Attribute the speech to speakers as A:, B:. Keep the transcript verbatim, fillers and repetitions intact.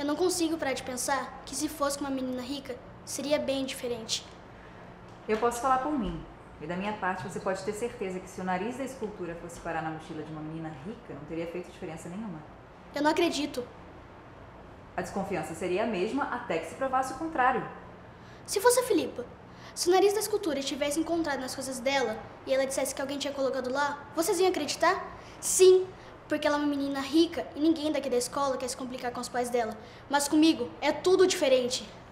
A: Eu não consigo parar de pensar que se fosse com uma menina rica, seria bem diferente.
B: Eu posso falar por mim. E da minha parte, você pode ter certeza que se o nariz da escultura fosse parar na mochila de uma menina rica, não teria feito diferença nenhuma.
A: Eu não acredito.
B: A desconfiança seria a mesma até que se provasse o contrário.
A: Se fosse a Filipa, se o nariz da escultura estivesse encontrado nas coisas dela e ela dissesse que alguém tinha colocado lá, vocês iam acreditar? Sim, porque ela é uma menina rica e ninguém daqui da escola quer se complicar com os pais dela. Mas comigo é tudo diferente.